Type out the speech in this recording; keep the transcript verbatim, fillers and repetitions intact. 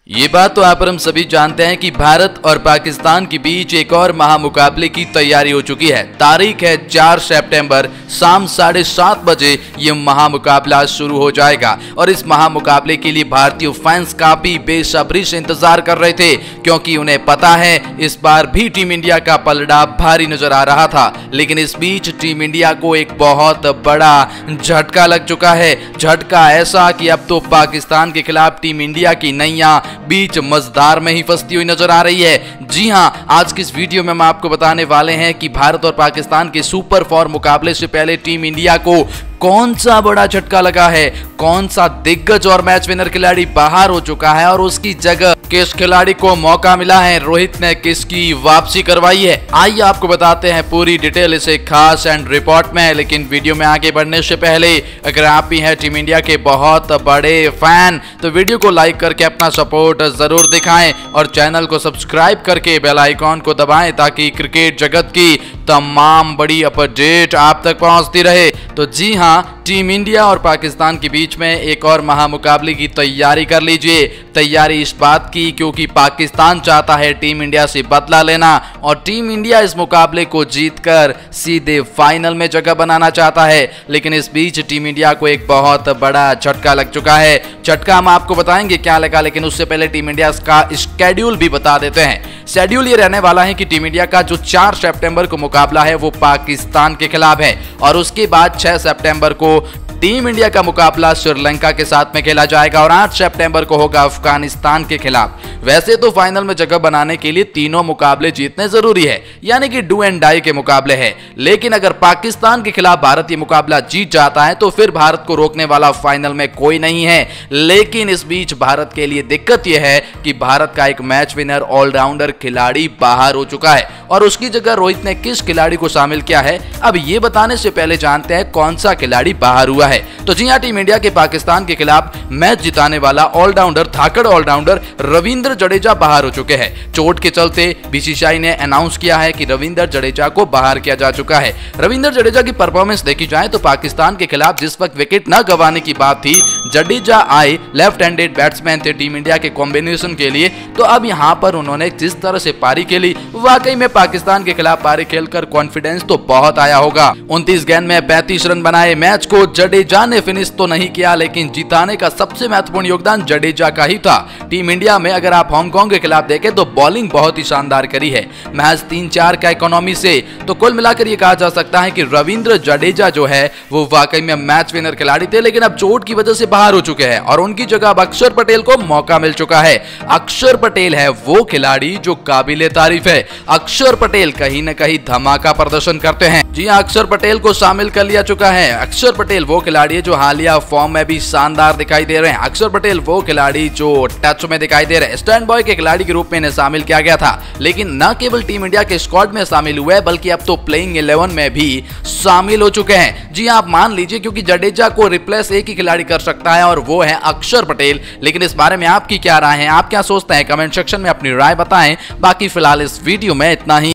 ये बात तो आप और हम सभी जानते हैं कि भारत और पाकिस्तान के बीच एक और महामुकाबले की तैयारी हो चुकी है। तारीख है चार सितंबर, शाम साढ़े सात बजे ये महामुकाबला शुरू हो जाएगा और इस महामुकाबले के लिए भारतीय फैंस काफी बेसब्री से इंतजार कर रहे थे, क्योंकि उन्हें पता है इस बार भी टीम इंडिया का पलड़ा भारी नजर आ रहा था। लेकिन इस बीच टीम इंडिया को एक बहुत बड़ा झटका लग चुका है। झटका ऐसा कि अब तो पाकिस्तान के खिलाफ टीम इंडिया की नैया बीच मझधार में ही फंसती हुई नजर आ रही है। जी हां, आज की इस वीडियो में हम आपको बताने वाले हैं कि भारत और पाकिस्तान के सुपर फोर मुकाबले से पहले टीम इंडिया को कौन सा बड़ा झटका लगा है, कौन सा दिग्गज और मैच विनर खिलाड़ी बाहर हो चुका है और उसकी जगह किस खिलाड़ी को मौका मिला है, रोहित ने किसकी वापसी करवाई है। आइए आपको बताते हैं पूरी डिटेल इसे खास एंड रिपोर्ट में। लेकिन वीडियो में आगे बढ़ने से पहले अगर आप भी हैं टीम इंडिया के बहुत बड़े फैन तो वीडियो को लाइक करके अपना सपोर्ट जरूर दिखाएं और चैनल को सब्सक्राइब करके बेल आइकॉन को दबाएं ताकि क्रिकेट जगत की तमाम बड़ी अपडेट आप तक पहुंचती रहे। तो जी हाँ, टीम इंडिया और पाकिस्तान के बीच में एक और महामुकाबले की तैयारी कर लीजिए। तैयारी इस बात की क्योंकि पाकिस्तान चाहता है टीम इंडिया से बदला लेना और टीम इंडिया इस मुकाबले को जीतकर सीधे फाइनल में जगह बनाना चाहता है। लेकिन इस बीच टीम इंडिया को एक बहुत बड़ा झटका लग चुका है। झटका हम आपको बताएंगे क्या लगा, लेकिन उससे पहले टीम इंडिया का शेड्यूल भी बता देते हैं। शेड्यूल ये रहने वाला है कि टीम इंडिया का जो चार सितंबर को मुकाबला है वो पाकिस्तान के खिलाफ है और उसके बाद छह सितंबर को टीम इंडिया का मुकाबला श्रीलंका के साथ में खेला जाएगा और आठ सितंबर को होगा अफगानिस्तान के खिलाफ। वैसे तो फाइनल में जगह बनाने के लिए तीनों मुकाबले जीतने जरूरी है, यानी कि डू एंड डाई के मुकाबले हैं। लेकिन अगर पाकिस्तान के खिलाफ भारत ये मुकाबला जीत जाता है तो फिर भारत को रोकने वाला फाइनल में कोई नहीं है। लेकिन इस बीच भारत के लिए दिक्कत यह है कि भारत का एक मैच विनर ऑलराउंडर खिलाड़ी बाहर हो चुका है और उसकी जगह रोहित ने किस खिलाड़ी को शामिल किया है। अब ये बताने से पहले जानते हैं कौन सा खिलाड़ी बाहर हुआ है। तो जी हां, टीम इंडिया के पाकिस्तान के खिलाफ मैच जिताने वाला ऑलराउंडर धाकड़ ऑलराउंडर रविंद्र जडेजा बाहर हो चुके हैं। चोट के चलते बीसीसीआई ने अनाउंस किया है कि रविंद्र जडेजा को बाहर किया जा चुका है। रविंद्र जडेजा की परफॉर्मेंस देखी जाए तो पाकिस्तान के खिलाफ जिस वक्त विकेट न गंवाने की बात थी, जडेजा आए लेफ्ट हैंडेड बैट्समैन थे टीम इंडिया के कॉम्बिनेशन के लिए, तो अब यहां पर उन्होंने जिस तरह से पारी खेली, वाकई में पाकिस्तान के खिलाफ पारी खेलकर कॉन्फिडेंस तो बहुत आया होगा। उनतीस गेंद में पैंतीस रन बनाए। मैच को जडेजा ने फिनिश तो नहीं किया, लेकिन जिताने का सबसे महत्वपूर्ण योगदान जडेजा का ही था। टीम इंडिया में अगर आप हांगकांग के खिलाफ देखें तो बॉलिंग बहुत ही शानदार करी है, महज तीन चार का इकोनॉमी से। तो कुल मिलाकर यह कहा जा सकता है कि रविंद्र जडेजा जो है वो वाकई में मैच विनर खिलाड़ी थे, लेकिन अब चोट की वजह से बाहर हो चुके हैं और उनकी जगह अब अक्षर पटेल को मौका मिल चुका है। अक्षर पटेल है वो खिलाड़ी जो काबिले तारीफ है। अक्षर पटेल कहीं न कहीं धमाका प्रदर्शन करते हैं। जी हां, अक्षर पटेल को शामिल कर लिया चुका है। अक्षर पटेल वो खिलाड़ी है जो हालिया फॉर्म में भी शानदार दिखाई दे रहे हैं। अक्षर पटेल वो खिलाड़ी जो टच में दिखाई दे रहे हैं। स्टैंड बॉय के खिलाड़ी के रूप में इन्हें शामिल किया गया था, लेकिन न केवल टीम इंडिया के स्क्वाड में शामिल हुए बल्कि अब तो प्लेइंग इलेवन में भी शामिल हो चुके हैं। जी आप मान लीजिए, क्योंकि जडेजा को रिप्लेस एक ही खिलाड़ी कर सकता है और वो है अक्षर पटेल। लेकिन इस बारे में आपकी क्या राय है, आप क्या सोचते हैं, कमेंट सेक्शन में अपनी राय बताएं। बाकी फिलहाल इस वीडियो में इतना ही।